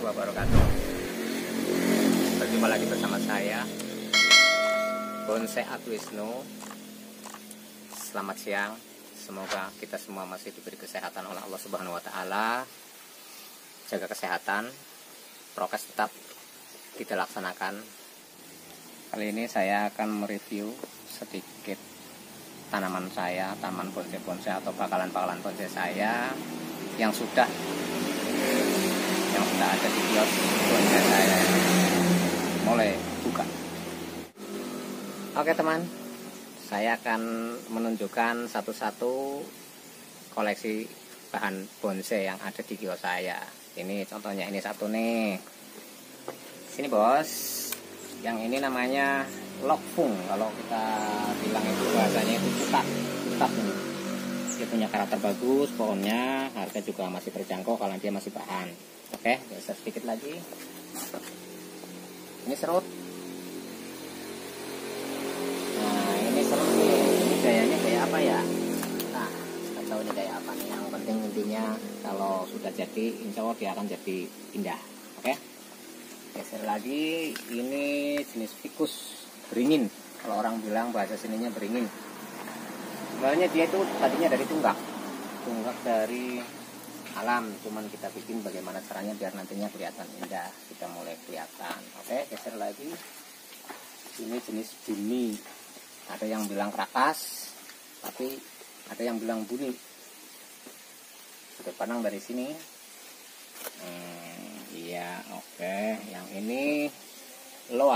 wabarakatuh. Berjumpa lagi bersama saya, Bonsai Atwisnu. Selamat siang. Semoga kita semua masih diberi kesehatan oleh Allah Subhanahu wa Ta'ala. Jaga kesehatan, prokes tetap kita laksanakan. Kali ini saya akan mereview sedikit tanaman saya, taman bonsai-bonsai atau bakalan-bakalan bonsai saya yang sudah ada di kios bonsai saya mulai buka. Oke teman, saya akan menunjukkan satu-satu koleksi bahan bonsai yang ada di kios saya. Ini contohnya, ini satu nih. Sini bos, yang ini namanya lokfung. Kalau kita bilang itu bahasanya itu putat ini. Dia punya karakter bagus, pohonnya harga juga masih terjangkau kalau dia masih bahan. Oke, geser sedikit lagi. Ini serut. Nah, ini serut nih. Ini gayanya kayak apa ya? Nah, nggak tahu ini kayak apa nih. Yang penting intinya kalau sudah jadi, insya Allah dia akan jadi indah. Oke, geser lagi. Ini jenis ficus beringin. Kalau orang bilang bahasa sininya beringin. Sebenarnya dia itu tadinya dari tunggak dari alam, cuman kita bikin bagaimana caranya biar nantinya kelihatan indah, kita mulai kelihatan. Oke, geser lagi. Ini jenis buni. Ada yang bilang krakas, tapi ada yang bilang buni. Sudah pandang dari sini. Iya, oke. Yang ini loa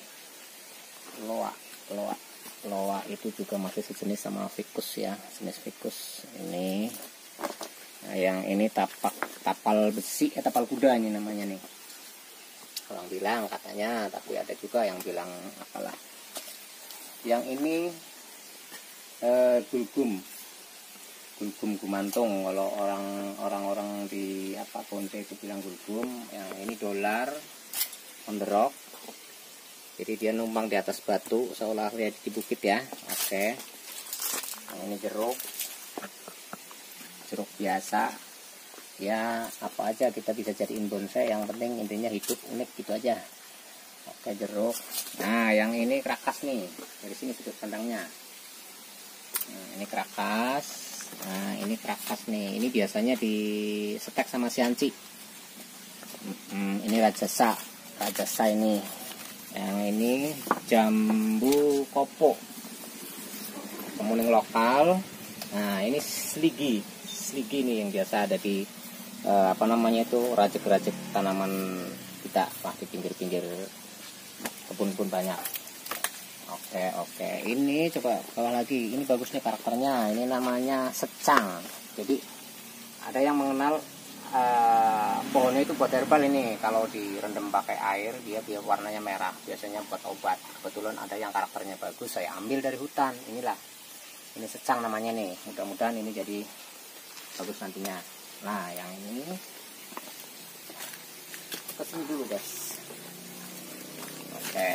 itu juga masih sejenis sama ficus ya, jenis ficus ini. Nah, yang ini tapal besi, tapal kuda ini namanya nih. Orang bilang katanya, tapi ada juga yang bilang apalah. Yang ini gulgum gumantung. Kalau orang di bonsai itu bilang gulgum. Yang ini dolar on the rock. Jadi dia numpang di atas batu seolah lihat di bukit ya. Oke. Yang ini jeruk biasa ya, apa aja kita bisa jadiin bonsai, yang penting intinya hidup unik gitu aja. Oke, jeruk. Nah, yang ini krakas nih, dari sini sudut pandangnya. Nah, ini krakas. Nah, ini krakas nih, ini biasanya di setek sama sianci. Ini rajasa ini. Yang ini jambu kopo, kemuning lokal. Nah, ini sligi nih yang biasa ada di rajek-rajek tanaman kita di pinggir-pinggir kebun-kebun banyak. Oke, ini coba bawah lagi. Ini bagus nih karakternya. Ini namanya secang. Jadi ada yang mengenal pohonnya itu buat herbal ini. Kalau direndam pakai air dia warnanya merah. Biasanya buat obat. Kebetulan ada yang karakternya bagus, saya ambil dari hutan. Inilah. Ini secang namanya nih. Mudah-mudahan ini jadi bagus nantinya. Nah, yang ini kesini dulu guys. Oke,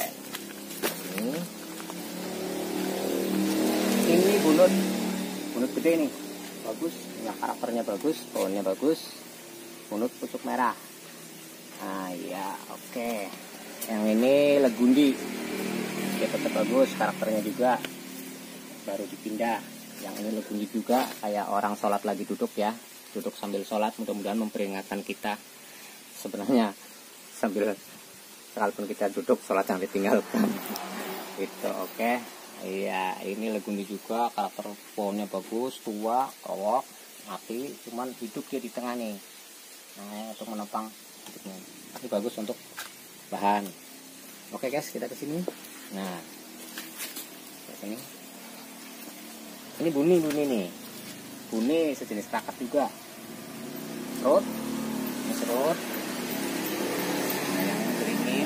ini bunut gede nih, bagus. Ya, karakternya bagus, pohonnya bagus. Bunut pucuk merah. Nah ya, oke. Yang ini legundi, dia tetap bagus, karakternya juga. Baru dipindah. Yang ini legundi juga, kayak orang sholat lagi duduk ya, duduk sambil sholat. Mudah-mudahan memperingatkan kita sebenarnya sambil sekalipun kita duduk sholat jangan ditinggalkan. Itu oke. Iya, ini legundi juga, karakter pohonnya bagus, tua, kowok, mati, cuman hidup dia di tengah nih. Nah, untuk menopang hidupnya. Ini bagus untuk bahan. Oke guys, kita ke sini. Nah, ke sini. Ini buni nih. Buni sejenis krakas juga. Serut. Ini serut. Nah, yang beringin.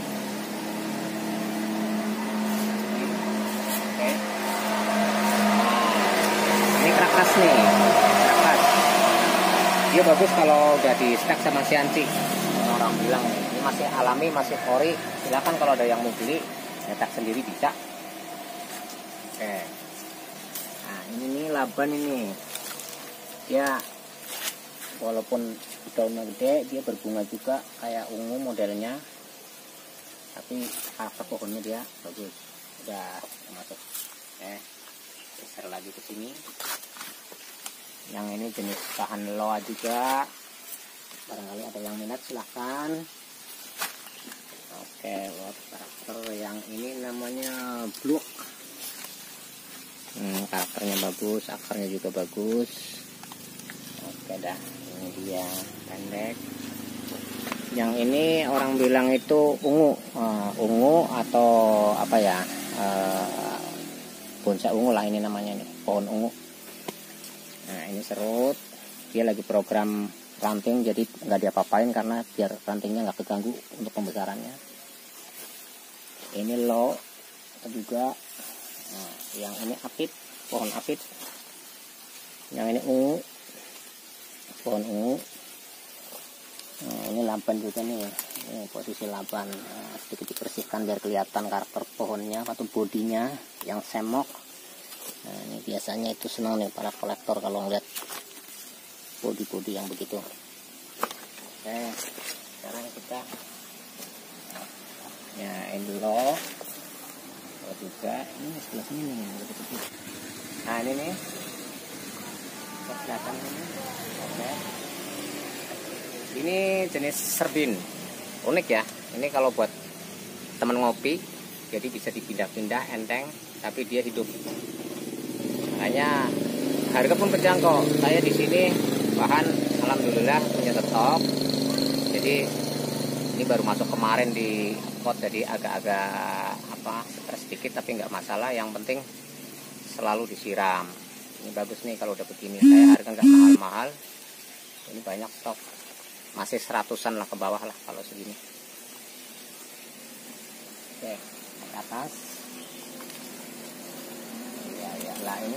Oke. Ini krakas nih. Krakas. Dia bagus kalau udah di stek sama sianci. Orang bilang nih, ini masih alami, masih ori. Silakan kalau ada yang mau beli, nyetak sendiri bisa. Oke. Ini nih laban ini ya, walaupun daunnya gede, dia berbunga juga kayak ungu modelnya, tapi karakter pohonnya dia bagus. Udah masuk. Geser lagi ke sini. Yang ini jenis bahan loa juga, barangkali ada yang minat silahkan. Oke, buat karakter yang ini namanya blue. Karakternya bagus, akarnya juga bagus. Oke dah, ini dia pendek. Yang ini orang bilang itu ungu, ungu atau apa ya, bonsai ungu lah ini namanya nih, pohon ungu. Nah ini serut, dia lagi program ranting, jadi nggak diapa-apain karena biar rantingnya nggak keganggu untuk pembesarannya. Ini low juga. Nah, yang ini apit, pohon apit. Yang ini ungu, pohon ungu. Nah, ini laban juga nih, ini posisi laban. Nah, sedikit dibersihkan biar kelihatan karakter pohonnya atau bodinya yang semok. Nah, ini biasanya itu senang nih para kolektor kalau ngeliat body yang begitu. Oke, sekarang kita ya ini loh. Juga ini sebelah sini nih lebih kecil. Nah ini nih kelihatan ini. Oke. Ini jenis serbin, unik ya. Ini kalau buat teman ngopi, jadi bisa dipindah-pindah enteng, tapi dia hidup. Makanya harga pun terjangkau. Saya di sini bahan alhamdulillah punya stok. Jadi ini baru masuk kemarin di pot, jadi agak-agak stres sedikit tapi nggak masalah, yang penting selalu disiram. Ini bagus nih kalau udah begini, saya harga nggak mahal-mahal, ini banyak stok, masih 100-an lah ke bawah lah kalau segini. Oke, ke atas ya lah. Ini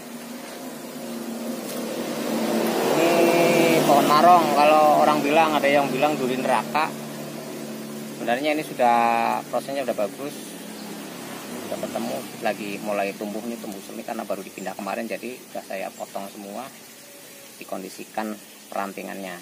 pohon marong, kalau orang bilang, ada yang bilang duri neraka. Sebenarnya ini sudah prosesnya udah bagus, udah ketemu, lagi mulai tumbuh nih, tumbuh semi karena baru dipindah kemarin, jadi udah saya potong semua, dikondisikan perantingannya.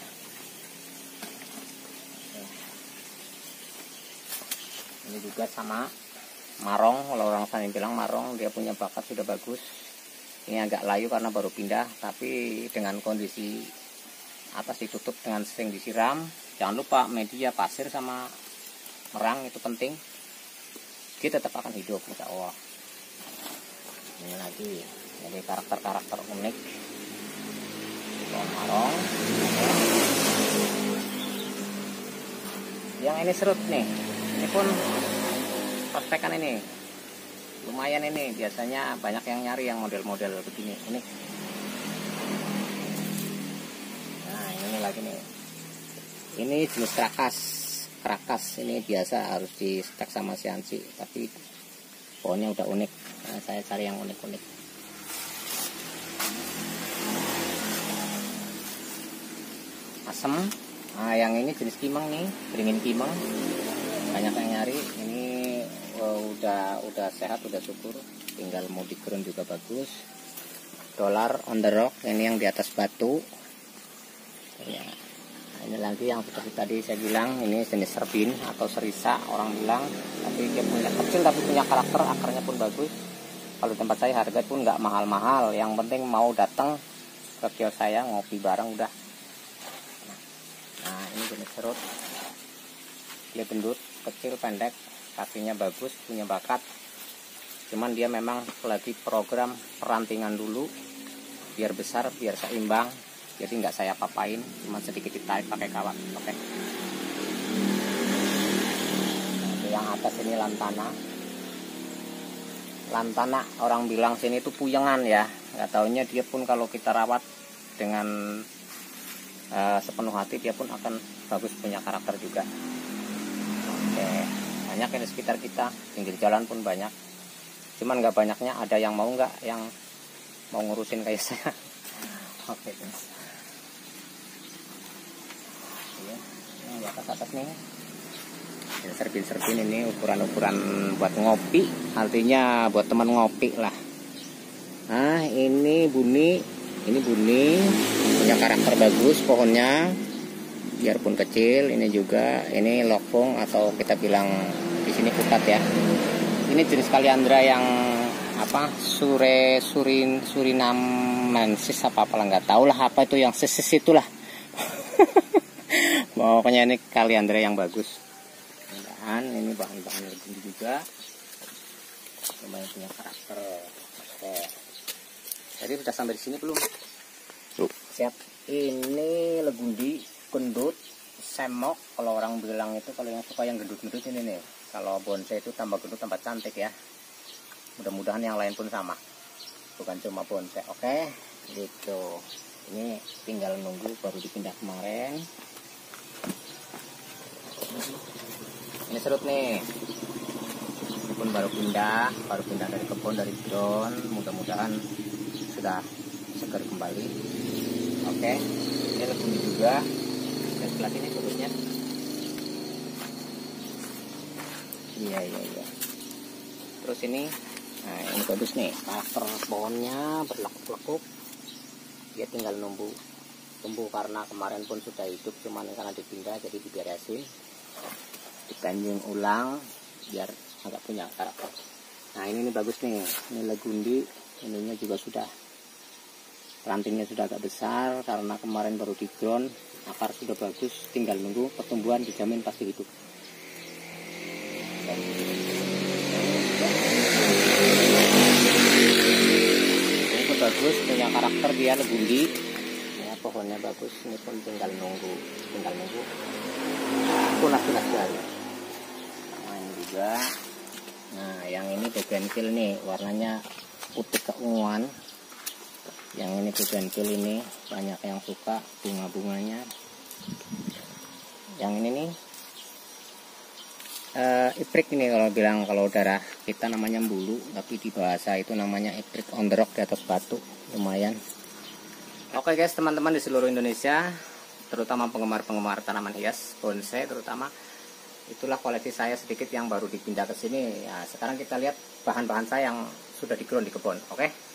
Ini juga sama marong, kalau orang sana bilang marong, dia punya bakat sudah bagus. Ini agak layu karena baru pindah, tapi dengan kondisi atas ditutup dengan sering disiram. Jangan lupa media pasir sama merang itu penting, dia tetap akan hidup insya Allah. Ini lagi, jadi karakter-karakter unik pohon marong. Yang ini serut nih, ini pun prospekan, ini lumayan, ini biasanya banyak yang nyari yang model-model begini unik. Nah ini lagi nih, ini jenis kerakas, ini biasa harus di stek sama siansi, tapi pohonnya udah unik. Nah, saya cari yang unik-unik. Asem. Nah yang ini jenis kimeng nih, beringin kimeng, banyak yang nyari. Ini udah sehat, udah syukur, tinggal mau di ground juga bagus. Dolar on the rock, ini yang di atas batu ya. Ini lagi yang seperti tadi saya bilang, ini jenis serbin atau serisa orang bilang, tapi dia punya kecil tapi punya karakter, akarnya pun bagus. Kalau tempat saya harga pun nggak mahal-mahal, yang penting mau datang ke kios saya ngopi bareng udah. Nah ini jenis serut, dia gendut, kecil, pendek, kakinya bagus, punya bakat. Cuman dia memang lagi program perantingan dulu, biar besar, biar seimbang. Jadi nggak saya papain, cuma sedikit ditarik pakai kawat. Oke. Nah, yang atas ini lantana. Lantana orang bilang sini itu puyengan ya. Nggak taunya dia pun kalau kita rawat dengan sepenuh hati, dia pun akan bagus, punya karakter juga. Oke. Banyak yang di sekitar kita, pinggir jalan pun banyak. Cuman nggak banyaknya ada yang mau nggak, yang mau ngurusin kayak saya. Oke guys. Yang di atas nih, serbin ini ukuran-ukuran buat ngopi, artinya buat teman ngopi lah. Nah ini buni punya karakter bagus pohonnya, biarpun kecil. Ini juga, ini lokfung atau kita bilang di sini pukat ya. Ini jenis kaliandra yang apa, surinamensis apa lah, nggak tahu lah apa itu yang sesis itulah. Pokoknya ini kaliandra yang bagus. Ini bahan-bahan legundi juga, lumayan punya karakter. Oke, jadi sudah sampai di sini belum? Siap. Ini legundi gendut semok, kalau orang bilang itu, kalau yang suka yang gendut-gendut ini nih. Kalau bonsai itu tambah gendut tambah cantik ya. Mudah-mudahan yang lain pun sama, bukan cuma bonsai. Oke, gitu. Ini tinggal nunggu, baru dipindah kemarin. Ini serut nih, ini pun baru pindah dari kebun, dari ground. Mudah-mudahan sudah segar kembali. Oke, ini legundi juga. Dan sebelah sini serutnya. Iya. Terus ini, nah ini bagus nih, karakter pohonnya berlekuk-lekuk. Dia tinggal nunggu tumbuh, karena kemarin pun sudah hidup, cuman karena dipindah jadi diberesin, ditanjung ulang biar agak punya karakter. Nah ini bagus nih, ini legundi, ininya juga sudah, rantingnya sudah agak besar karena kemarin baru di ground, akar sudah bagus, tinggal nunggu pertumbuhan, dijamin pasti hidup. Ini bagus, punya karakter dia legundi ya, pohonnya bagus. Ini pun tinggal nunggu tunas-tunas baru. Nah ini juga. Nah yang ini bougainville nih, warnanya putih keunguan. Yang ini bougainville ini banyak yang suka bunga-bunganya. Yang ini nih iprik ini, kalau bilang, kalau darah kita namanya bulu, tapi di bahasa itu namanya iprik on the rock, di atas batu. Lumayan. Oke guys, teman-teman di seluruh Indonesia, terutama penggemar-penggemar tanaman hias bonsai terutama, itulah koleksi saya sedikit yang baru dipindah ke sini ya. Sekarang kita lihat bahan-bahan saya yang sudah di ground di kebun. Oke.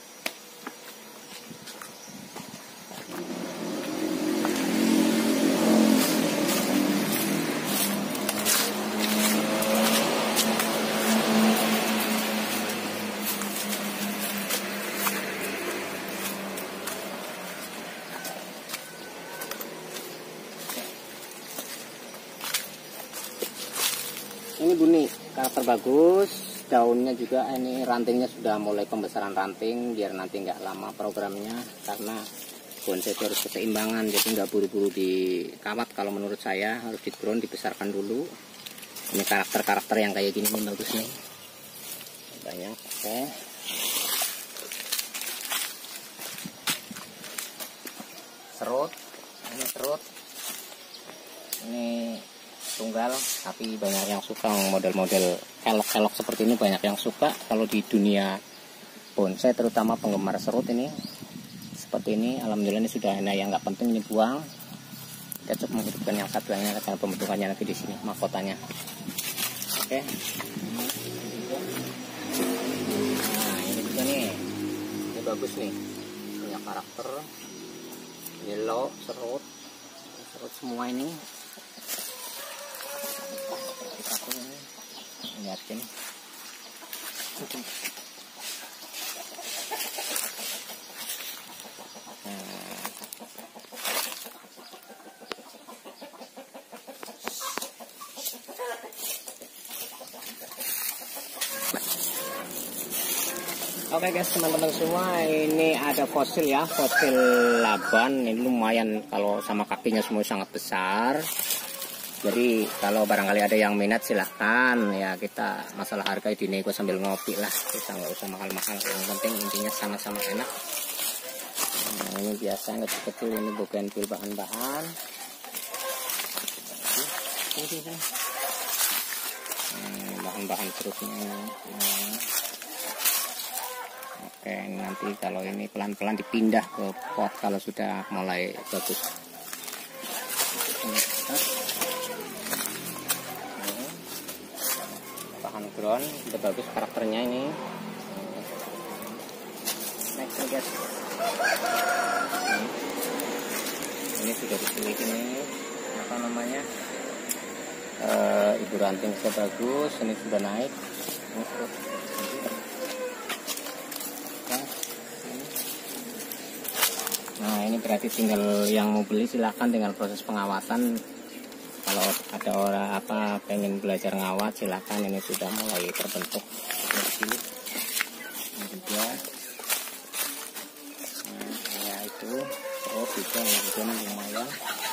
Ini bunyi, karakter bagus, daunnya juga, ini rantingnya sudah mulai pembesaran ranting, biar nanti nggak lama programnya, karena bonsai itu harus keseimbangan, jadi nggak buru-buru dikawat. Kalau menurut saya harus di ground, dibesarkan dulu. Ini karakter-karakter yang kayak gini nih bagus nih, banyak. Oke, serut, ini serut, ini tunggal, tapi banyak yang suka model-model elok-elok seperti ini, banyak yang suka. Kalau di dunia bonsai terutama penggemar serut ini seperti ini, alhamdulillah ini sudah enak, yang nggak penting ini buang, kita coba menghidupkan yang satuannya karena pembentukannya lagi di sini mahkotanya. Oke. Nah ini juga nih, ini bagus nih, punya karakter. Ini lo serut semua ini. Lihatin. Oke guys, teman-teman semua, ini ada fosil ya, fosil laban. Ini lumayan, kalau sama kakinya semua sangat besar. Jadi kalau barangkali ada yang minat silahkan ya, kita masalah harga dinego sambil ngopi lah, kita nggak usah mahal-mahal, yang penting intinya sama-sama enak. Nah, ini biasa kecil-kecil, ini bougainville bahan-bahan. Bahan-bahan serutnya. Oke, nanti kalau ini pelan-pelan dipindah ke pot kalau sudah mulai bagus. Bahan ground udah bagus karakternya ini. Next guys, ini sudah dipilih ini. apa namanya, ibu ranting sudah bagus, ini sudah naik. Nah ini berarti tinggal yang mau beli silahkan dengan proses pengawasan. Kalau ada orang pengen belajar ngawat silahkan, ini sudah mulai terbentuk. Ini juga. Nah ya itu, oh bisa ini lumayan.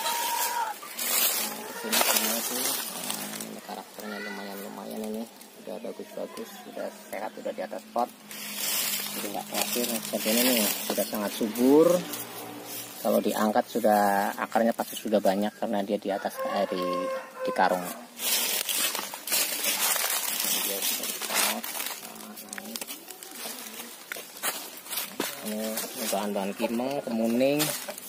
Ini semua tuh, ini karakternya lumayan ini, sudah bagus-bagus, sudah sehat, sudah di atas pot. Jadi nggak khawatir. Seperti ini nih sudah sangat subur. Kalau diangkat sudah akarnya pasti sudah banyak karena dia di atas di karung. Dia sudah dipot, naik. Ini bahan-bahan kimeng, kemuning.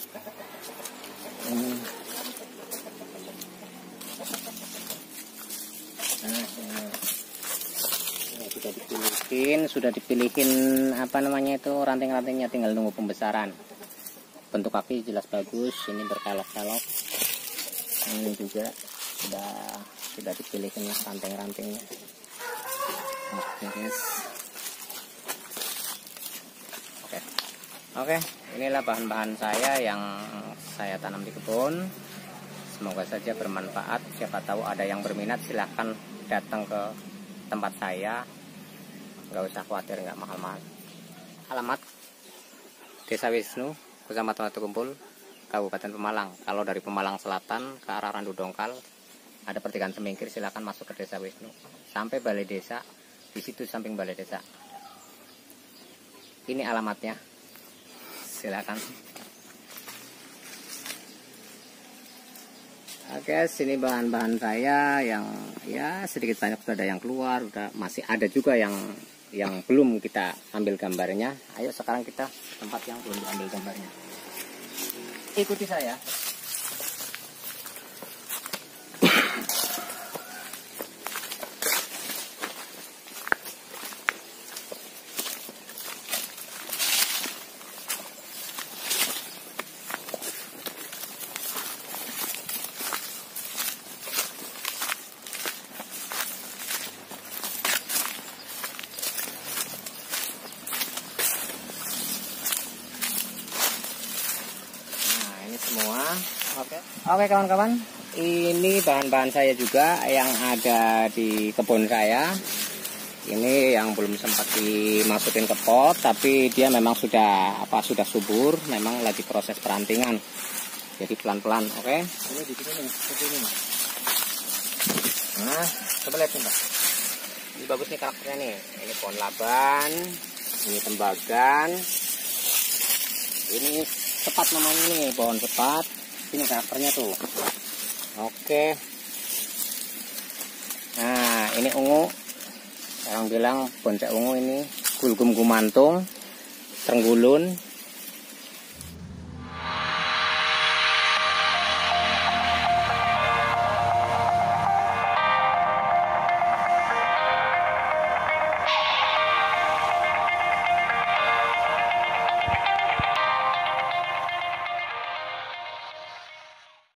Sudah dipilihin apa namanya itu ranting-rantingnya, tinggal nunggu pembesaran. Bentuk kaki jelas bagus, ini berkelok-kelok. Ini juga sudah dipilihin ranting-rantingnya. Oke guys. Oke, inilah bahan-bahan saya yang saya tanam di kebun. Semoga saja bermanfaat. Siapa tahu ada yang berminat, silahkan datang ke tempat saya. Nggak usah khawatir, nggak mahal-mahal. Alamat Desa Wisnu, Kecamatan Watu Kumpul, Kabupaten Pemalang. Kalau dari Pemalang Selatan ke arah Randu Dongkal, ada pertigaan Semingkir, silahkan masuk ke Desa Wisnu. Sampai Balai Desa, di situ samping Balai Desa. Ini alamatnya, silahkan. Oke, sini bahan-bahan saya yang ya sedikit banyak sudah ada yang keluar, masih ada juga yang belum kita ambil gambarnya. Ayo sekarang kita tempat yang belum diambil gambarnya. Ikuti saya. Semua. Oke kawan-kawan, ini bahan-bahan saya juga yang ada di kebun saya. Ini yang belum sempat dimasukin ke pot, tapi dia memang sudah subur, memang lagi proses perantingan. Jadi pelan-pelan, oke. Ini di sini nih, seperti ini. Nah, coba lihat nih, Pak. Ini bagus nih karakternya nih. Ini pohon laban, ini tembagan. Ini sepat namanya nih, pohon sepat. Ini karakternya tuh. Oke. Nah, ini ungu. Orang bilang bonceng ungu ini, gulgum gumantung, trenggulun.